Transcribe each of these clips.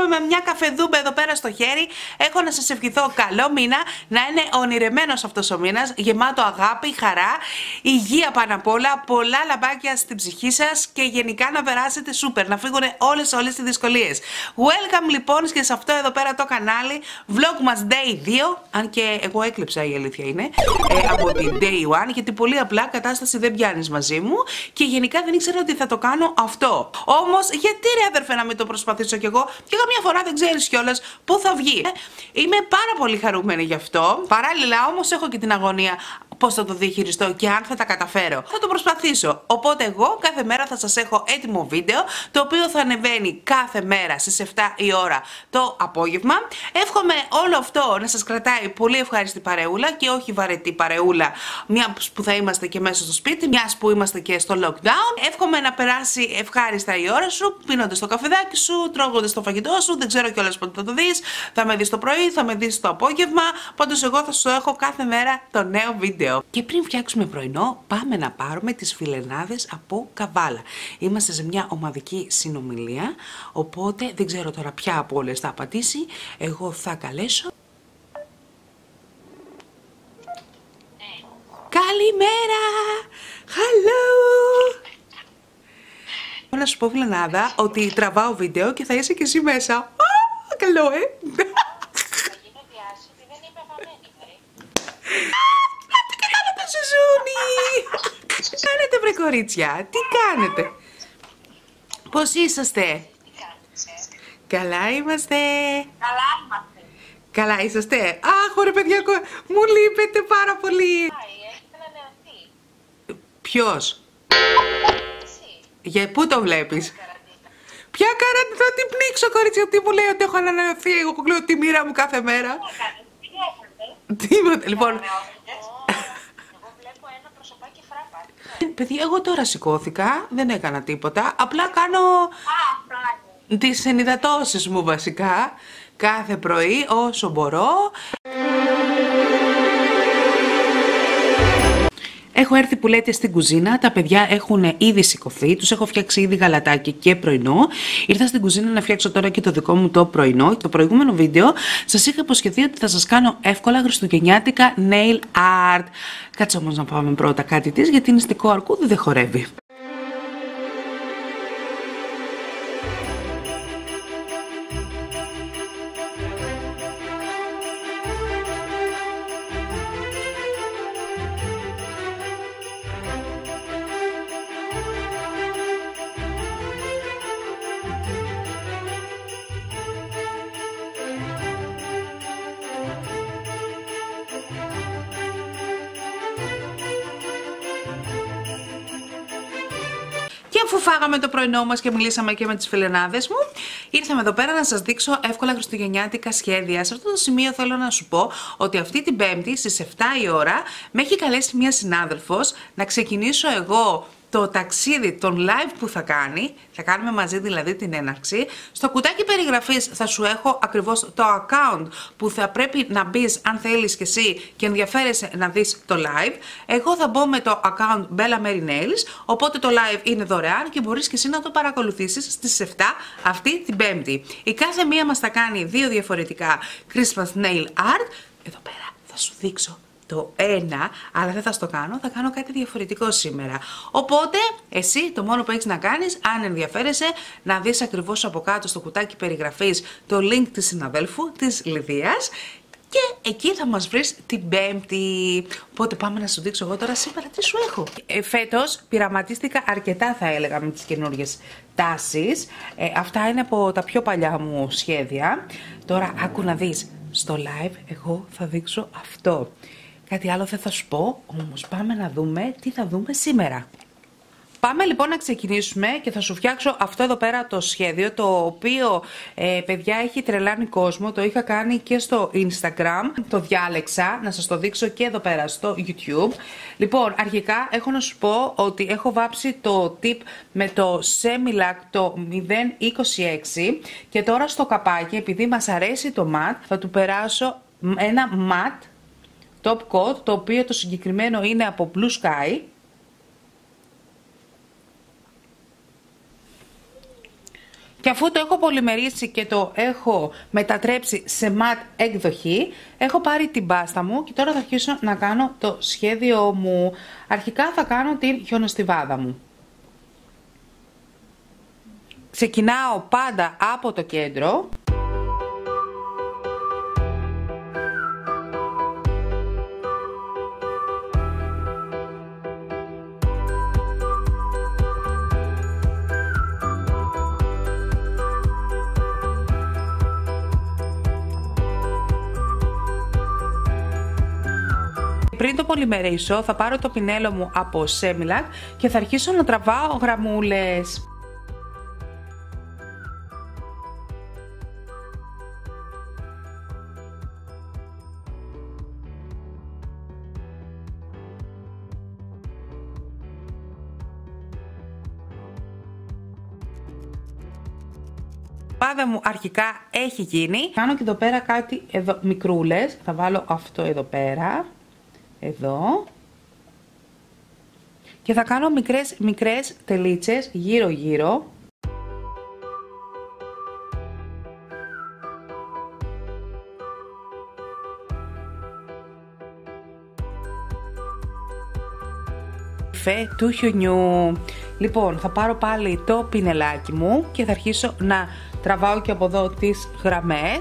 βρίσκομαι με μια καφεδούμπα εδώ πέρα στο χέρι. Έχω να σας ευχηθώ καλό μήνα, να είναι ονειρεμένος αυτός ο μήνας, γεμάτο αγάπη, χαρά, υγεία πάνω απ' όλα, πολλά λαμπάκια στην ψυχή σας και γενικά να περάσετε σούπερ, να φύγουν όλες τις δυσκολίες. Welcome λοιπόν και σε αυτό εδώ πέρα το κανάλι, Vlogmas Day 2, αν και εγώ έκλεψα, η αλήθεια είναι, από την Day 1, γιατί πολύ απλά κατάσταση δεν πιάνεις μαζί μου και γενικά δεν ήξερα ότι θα το κάνω αυτό. Όμως γιατί ρε αδερφέ να μην το προσπαθήσω κι εγώ, και καμιά φορά δεν ξέρεις κιόλας πού θα βγει. Είμαι πάρα πολύ χαρούμενη γι' αυτό. Παράλληλα όμως έχω και την αγωνία πώς θα το διαχειριστώ και αν θα τα καταφέρω. Θα το προσπαθήσω. Οπότε εγώ κάθε μέρα θα σας έχω έτοιμο βίντεο, το οποίο θα ανεβαίνει κάθε μέρα στις 7 η ώρα το απόγευμα. Εύχομαι όλο αυτό να σας κρατάει πολύ ευχάριστη παρεούλα και όχι βαρετή παρεούλα, μια που θα είμαστε και μέσα στο σπίτι, μιας που είμαστε και στο lockdown. Εύχομαι να περάσει ευχάριστα η ώρα σου, πίνοντας το καφεδάκι σου, τρώγοντας το φαγητό σου, δεν ξέρω κιόλας πότε θα το δεις. Θα με δεις το πρωί, θα με δεις το απόγευμα. Πάντως εγώ θα σου έχω κάθε μέρα το νέο βίντεο. Και πριν φτιάξουμε πρωινό, πάμε να πάρουμε τις φιλενάδες από Καβάλα. Είμαστε σε μια ομαδική συνομιλία, οπότε δεν ξέρω τώρα ποια από όλες θα απαντήσει. Εγώ θα καλέσω. Καλημέρα! Hello! Να σου πω, φιλενάδα, ότι τραβάω βίντεο και θα είσαι και εσύ μέσα. Καλό, Τι κάνετε βρε κορίτσια, τι κάνετε? Πώς είσαστε? Καλά είμαστε. Καλά είσαστε? Αχ, ρε παιδιά, μου λείπετε πάρα πολύ. Ποιος? Για πού το βλέπεις? Ποια καραντίνα? Θα την πνίξω κορίτσια, τι μου λέει ότι έχω ανανεωθεί. Εγώ λέω τη μοίρα μου κάθε μέρα. Τίποτα, λοιπόν. Παιδιά, εγώ τώρα σηκώθηκα, δεν έκανα τίποτα, απλά κάνω τις ενυδατώσεις μου βασικά, κάθε πρωί όσο μπορώ. Έχω έρθει που λέτε στην κουζίνα, τα παιδιά έχουν ήδη σηκωθεί, τους έχω φτιάξει ήδη γαλατάκι και πρωινό. Ήρθα στην κουζίνα να φτιάξω τώρα και το δικό μου το πρωινό. Το προηγούμενο βίντεο σας είχα υποσχεθεί ότι θα σας κάνω εύκολα χριστουγεννιάτικα nail art. Κάτσε όμως να πάμε πρώτα κάτι της, γιατί νηστικό αρκούδι δεν χορεύει. Αφού φάγαμε το πρωινό μας και μιλήσαμε και με τις φιλενάδες μου, ήρθαμε εδώ πέρα να σας δείξω εύκολα χριστουγεννιάτικα σχέδια. Σε αυτό το σημείο θέλω να σου πω ότι αυτή την Πέμπτη στις 7 η ώρα με έχει καλέσει μια συνάδελφος να ξεκινήσω εγώ το ταξίδι των live που θα κάνει, θα κάνουμε μαζί δηλαδή την έναρξη. Στο κουτάκι περιγραφής θα σου έχω ακριβώς το account που θα πρέπει να μπεις αν θέλεις και εσύ και ενδιαφέρεσαι να δεις το live. Εγώ θα μπω με το account Bella Mary Nails, οπότε το live είναι δωρεάν και μπορείς και εσύ να το παρακολουθήσεις στις 7 αυτή την Πέμπτη. Η κάθε μία μας θα κάνει δύο διαφορετικά Christmas Nail Art. Εδώ πέρα θα σου δείξω το ένα, αλλά δεν θα στο κάνω, θα κάνω κάτι διαφορετικό σήμερα. Οπότε, εσύ το μόνο που έχεις να κάνεις, αν ενδιαφέρεσαι, να δεις ακριβώς από κάτω στο κουτάκι περιγραφής το link της συναδέλφου, της Λιδίας, και εκεί θα μας βρεις την Πέμπτη. Οπότε πάμε να σου δείξω εγώ τώρα σήμερα τι σου έχω. Φέτος πειραματίστηκα αρκετά, θα έλεγα, με τις καινούργιες τάσεις. Αυτά είναι από τα πιο παλιά μου σχέδια. Τώρα άκου να δεις, στο live εγώ θα δείξω αυτό. Κάτι άλλο δεν θα σου πω, όμως πάμε να δούμε τι θα δούμε σήμερα. Πάμε λοιπόν να ξεκινήσουμε και θα σου φτιάξω αυτό εδώ πέρα το σχέδιο, το οποίο παιδιά έχει τρελάνει κόσμο, το είχα κάνει και στο Instagram, το διάλεξα να σας το δείξω και εδώ πέρα στο YouTube. Λοιπόν, αρχικά έχω να σου πω ότι έχω βάψει το tip με το Semilac το 026 και τώρα στο καπάκι, επειδή μας αρέσει το matte, θα του περάσω ένα matte top coat, το οποίο το συγκεκριμένο είναι από Blue Sky. Και αφού το έχω πολυμερίσει και το έχω μετατρέψει σε ματ εκδοχή, έχω πάρει την πάστα μου και τώρα θα αρχίσω να κάνω το σχέδιό μου. Αρχικά θα κάνω την χιονοστιβάδα μου. Ξεκινάω πάντα από το κέντρο. Πριν το πολυμερίσω θα πάρω το πινέλο μου από Semilac και θα αρχίσω να τραβάω γραμμούλες. Πάδα μου αρχικά έχει γίνει. Κάνω και εδώ πέρα κάτι εδώ μικρούλες. Θα βάλω αυτό εδώ πέρα. Εδώ. Και θα κάνω μικρές τελίτσες γύρω γύρω. Του χιονιού. Λοιπόν, θα πάρω πάλι το πινελάκι μου και θα αρχίσω να τραβάω και από εδώ τις γραμμές.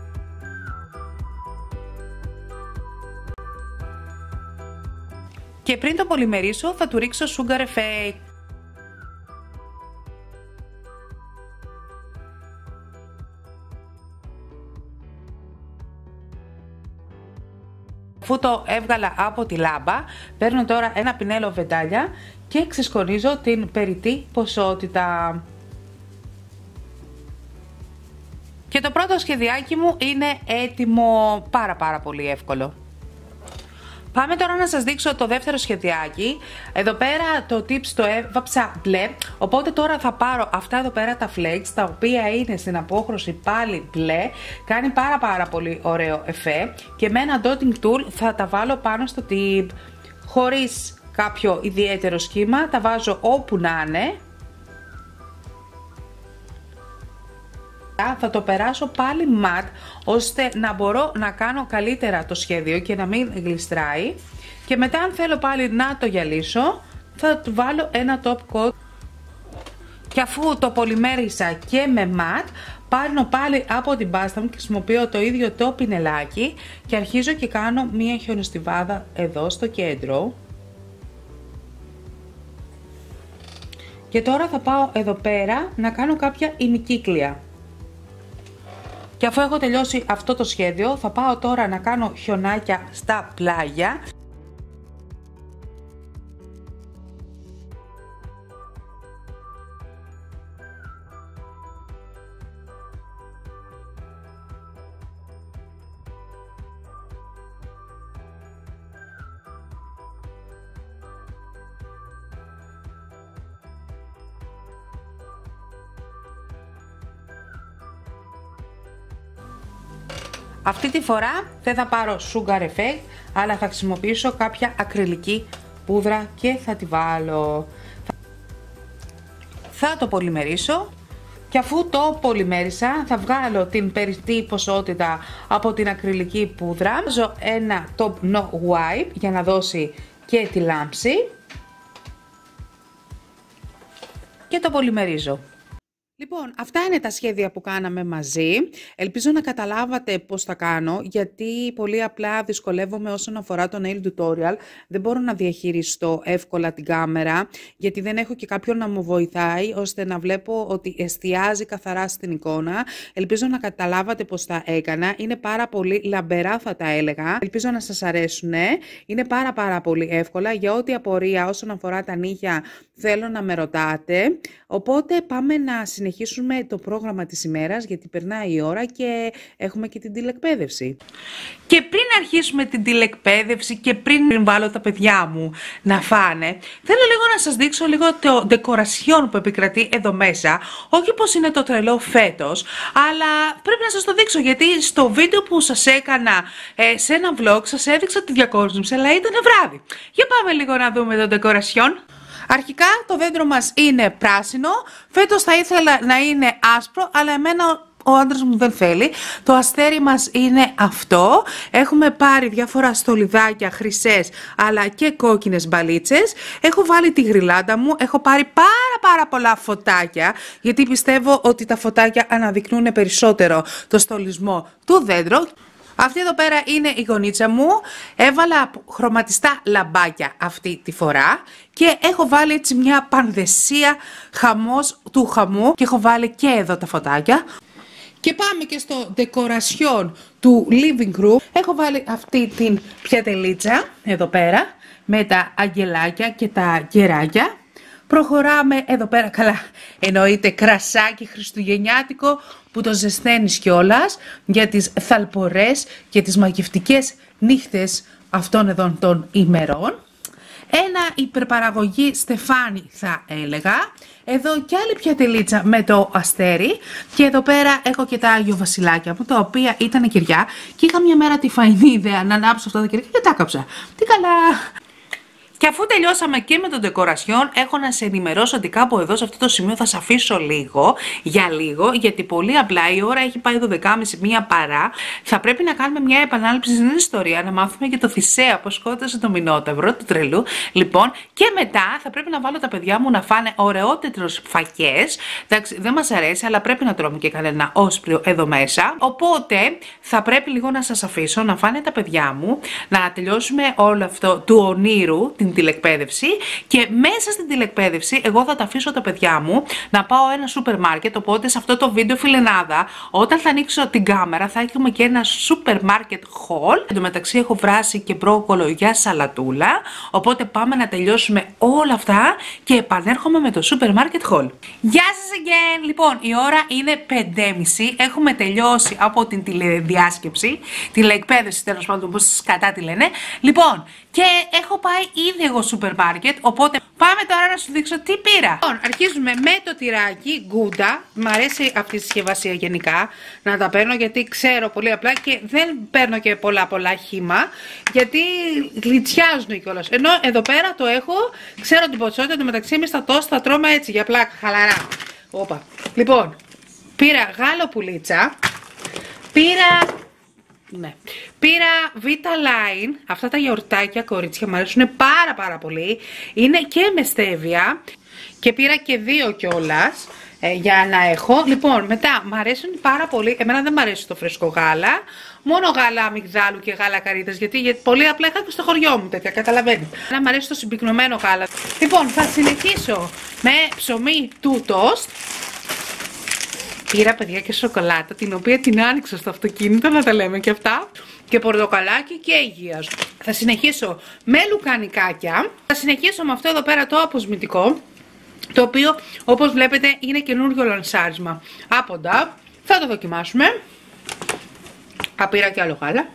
Και πριν το πολυμερίσω θα του ρίξω sugar effect. Αφού το έβγαλα από τη λάμπα, παίρνω τώρα ένα πινέλο βεντάλια και ξεσκονίζω την περιττή ποσότητα. Και το πρώτο σχεδιάκι μου είναι έτοιμο, πάρα πολύ εύκολο. Πάμε τώρα να σας δείξω το δεύτερο σχεδιάκι. Εδώ πέρα το tips το έβαψα μπλε, οπότε τώρα θα πάρω αυτά εδώ πέρα τα flakes, τα οποία είναι στην απόχρωση πάλι μπλε. Κάνει πάρα πολύ ωραίο εφέ και με ένα dotting tool θα τα βάλω πάνω στο tip. Χωρίς κάποιο ιδιαίτερο σχήμα, τα βάζω όπου να είναι. Θα το περάσω πάλι ματ, ώστε να μπορώ να κάνω καλύτερα το σχέδιο και να μην γλιστράει. Και μετά αν θέλω πάλι να το γυαλίσω, θα του βάλω ένα top coat. Και αφού το πολυμέρισα και με ματ, πάρνω πάλι από την πάστα μου και χρησιμοποιώ το ίδιο το πινελάκι και αρχίζω και κάνω μία χιονοστιβάδα εδώ στο κέντρο. Και τώρα θα πάω εδώ πέρα να κάνω κάποια ημικύκλια. Και αφού έχω τελειώσει αυτό το σχέδιο, θα πάω τώρα να κάνω χιονάκια στα πλάγια. Αυτή τη φορά δεν θα πάρω sugar effect, αλλά θα χρησιμοποιήσω κάποια ακριλική πούδρα και θα τη βάλω. Θα το πολυμερίσω και αφού το πολυμέρισα θα βγάλω την περιττή ποσότητα από την ακριλική πούδρα. Βάζω ένα top no wipe για να δώσει και τη λάμψη και το πολυμερίζω. Λοιπόν, αυτά είναι τα σχέδια που κάναμε μαζί. Ελπίζω να καταλάβατε πώς θα κάνω, γιατί πολύ απλά δυσκολεύομαι όσον αφορά το nail tutorial. Δεν μπορώ να διαχειριστώ εύκολα την κάμερα, γιατί δεν έχω και κάποιον να μου βοηθάει, ώστε να βλέπω ότι εστιάζει καθαρά στην εικόνα. Ελπίζω να καταλάβατε πώς τα έκανα. Είναι πάρα πολύ λαμπερά, θα τα έλεγα. Ελπίζω να σας αρέσουν. Είναι πάρα πολύ εύκολα. Για ό,τι απορία όσον αφορά τα νύχια θέλω να με ρωτάτε. Οπότε πάμε να συνεχίσουμε το πρόγραμμα της ημέρας, γιατί περνάει η ώρα και έχουμε και την τηλεκπαίδευση. Και πριν αρχίσουμε την τηλεκπαίδευση και πριν βάλω τα παιδιά μου να φάνε, θέλω λίγο να σας δείξω λίγο το ντεκορασιόν που επικρατεί εδώ μέσα. Όχι πως είναι το τρελό φέτος, αλλά πρέπει να σας το δείξω, γιατί στο βίντεο που σας έκανα σε ένα vlog σας έδειξα τη διακόσμηση, αλλά ήταν βράδυ. Για πάμε λίγο να δούμε το ντεκορασιόν. Αρχικά το δέντρο μας είναι πράσινο, φέτος θα ήθελα να είναι άσπρο, αλλά εμένα ο άντρας μου δεν θέλει. Το αστέρι μας είναι αυτό. Έχουμε πάρει διάφορα στολιδάκια χρυσές αλλά και κόκκινες μπαλίτσες. Έχω βάλει τη γριλάντα μου. Έχω πάρει πάρα πολλά φωτάκια, γιατί πιστεύω ότι τα φωτάκια αναδεικνύουν περισσότερο το στολισμό του δέντρου. Αυτή εδώ πέρα είναι η γωνίτσα μου. Έβαλα χρωματιστά λαμπάκια αυτή τη φορά και έχω βάλει έτσι μια πανδεσία χαμός του χαμού και έχω βάλει και εδώ τα φωτάκια. Και πάμε και στο decoration του living room. Έχω βάλει αυτή την πιατελίτσα εδώ πέρα με τα αγγελάκια και τα γεράκια. Προχωράμε εδώ πέρα, καλά, εννοείται κρασάκι χριστουγεννιάτικο που το ζεσταίνεις κιόλας για τις θαλπορές και τις μαγευτικές νύχτες αυτών εδώ των ημερών. Ένα υπερπαραγωγή στεφάνι θα έλεγα. Εδώ και άλλη πιατελίτσα με το αστέρι. Και εδώ πέρα έχω και τα Άγιο Βασιλάκια μου, τα οποία ήταν κεριά. Και είχα μια μέρα τη φαϊνή ιδέα να ανάψω αυτά τα κεριά και τα κάψα. Τι καλά! Και αφού τελειώσαμε και με τον decoration, έχω να σε ενημερώσω ότι κάπου εδώ σε αυτό το σημείο θα σε αφήσω λίγο, γιατί πολύ απλά η ώρα έχει πάει 12.30, μία παρά. Θα πρέπει να κάνουμε μια επανάληψη στην ιστορία, να μάθουμε και το Θησέα πώς σκότωσε το Μινόταυρο του τρελού. Λοιπόν, και μετά θα πρέπει να βάλω τα παιδιά μου να φάνε ωραιότερες φακές. Εντάξει, δεν μας αρέσει, αλλά πρέπει να τρώμε και κανένα όσπριο εδώ μέσα. Οπότε θα πρέπει λίγο να σας αφήσω να φάνε τα παιδιά μου, να τελειώσουμε όλο αυτό του ονείρου, την τηλεκπαίδευση, και μέσα στην τηλεκπαίδευση εγώ θα τα αφήσω τα παιδιά μου να πάω ένα σούπερ μάρκετ. Οπότε σε αυτό το βίντεο φιλενάδα, όταν θα ανοίξω την κάμερα, θα έχουμε και ένα σούπερ μάρκετ haul. Εν τω μεταξύ έχω βράσει και μπρόκολο για σαλατούλα. Οπότε πάμε να τελειώσουμε όλα αυτά και επανέρχομαι με το σούπερ μάρκετ haul. Γεια σας again! Λοιπόν, η ώρα είναι 5:30. Έχουμε τελειώσει από την τηλεδιάσκεψη, τηλεεκπαίδευση τέλος πάντων, πώς κατά τη λένε. Λοιπόν, και έχω πάει ήδη εγώ σούπερ μάρκετ, οπότε πάμε τώρα να σου δείξω τι πήρα. Λοιπόν, αρχίζουμε με το τυράκι Γκούντα. Μ' αρέσει αυτή η συσκευασία γενικά να τα παίρνω, γιατί ξέρω πολύ απλά και δεν παίρνω και πολλά χύμα, γιατί γλιτσιάζουν κιόλας. Ενώ εδώ πέρα το έχω, ξέρω την ποσότητα, μεταξύ εμείς τα τόστ θα τρώμε έτσι για πλάκα, χαλαρά. Όπα. Λοιπόν, πήρα γάλο πουλίτσα, πήρα Vita Line, αυτά τα γιαουρτάκια κορίτσια μου αρέσουν πάρα πολύ, είναι και με στέβια και πήρα και 2 κιόλας για να έχω. Λοιπόν, μετά μου αρέσουν πάρα πολύ, εμένα δεν μου αρέσει το φρέσκο γάλα, μόνο γάλα αμυγδάλου και γάλα καρύδας, γιατί πολύ απλά είχα και στο χωριό μου τέτοια, καταλαβαίνεις. Αλλά μου αρέσει το συμπυκνωμένο γάλα. Λοιπόν, θα συνεχίσω με ψωμί του τόστ. Πήρα, παιδιά, και σοκολάτα, την οποία την άνοιξα στο αυτοκίνητο, να τα λέμε και αυτά. Και πορτοκαλάκι και υγείας. Θα συνεχίσω με λουκανικάκια. Θα συνεχίσω με αυτό εδώ πέρα το αποσμητικό, το οποίο, όπως βλέπετε, είναι καινούριο λανσάρισμα από DAV. Θα το δοκιμάσουμε. Πήρα και άλλο γάλα.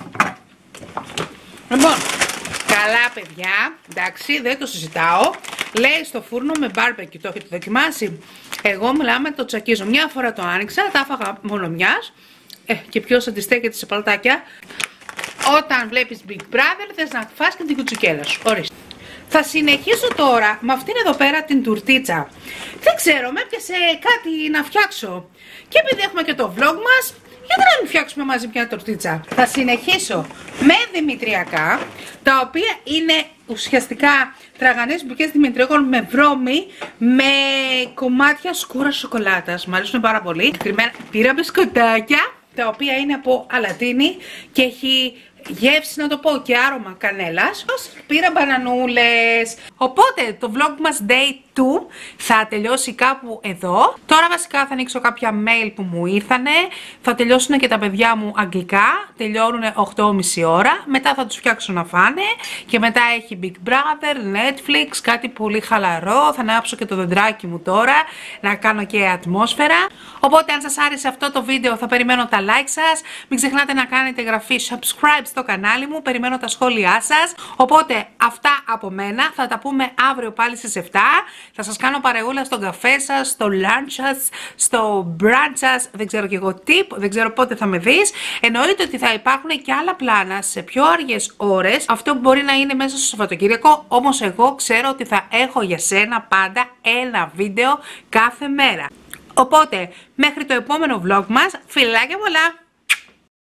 Λοιπόν, καλά παιδιά, εντάξει, δεν το συζητάω. Λέει στο φούρνο με μπάρμπεκι, το έχετε δοκιμάσει? Εγώ μιλάμε, το τσακίζω. Μια φορά το άνοιξα, τα έφαγα μόνο μιας. Και ποιος αντιστέκεται σε παλτάκια? Όταν βλέπεις Big Brother, θες να φας και την κουτσουκέλα σου. Ορίστε. Θα συνεχίσω τώρα με αυτήν εδώ πέρα την τουρτίτσα. Δεν ξέρω, με έπιασε κάτι να φτιάξω. Και επειδή έχουμε και το vlog μας, γιατί να μην φτιάξουμε μαζί μια τουρτίτσα? Θα συνεχίσω με δημητριακά, τα οποία είναι ουσιαστικά τραγανές μπουκές δημητριακών με βρώμη, με κομμάτια σκούρα σοκολάτας. Μ' αρέσουν πάρα πολύ. Πήρα μπισκοτάκια, τα οποία είναι από αλατίνη και έχει γεύση, να το πω, και άρωμα κανέλας. Πήρα μπανανούλες. Οπότε το vlog μας day 2 θα τελειώσει κάπου εδώ. Τώρα βασικά θα ανοίξω κάποια mail που μου ήρθανε. Θα τελειώσουν και τα παιδιά μου αγγλικά. Τελειώνουν 8:30 ώρα. Μετά θα τους φτιάξω να φάνε. Και μετά έχει Big Brother, Netflix, κάτι πολύ χαλαρό. Θα ανάψω και το δεντράκι μου τώρα, να κάνω και ατμόσφαιρα. Οπότε αν σας άρεσε αυτό το βίντεο θα περιμένω τα like σας. Μην ξεχνάτε να κάνετε εγγραφή, subscribe στο κανάλι μου, περιμένω τα σχόλιά σας. Οπότε αυτά από μένα, θα τα πούμε αύριο πάλι στις 7. Θα σας κάνω παρεούλα στον καφέ σας, στο lunch σας, στο brunch σας, δεν ξέρω και εγώ τι, δεν ξέρω πότε θα με δεις. Εννοείται ότι θα υπάρχουν και άλλα πλάνα σε πιο αργές ώρες, αυτό μπορεί να είναι μέσα στο Σαββατοκύριακο, όμως εγώ ξέρω ότι θα έχω για σένα πάντα ένα βίντεο κάθε μέρα. Οπότε, μέχρι το επόμενο vlog μας, φιλάκια πολλά!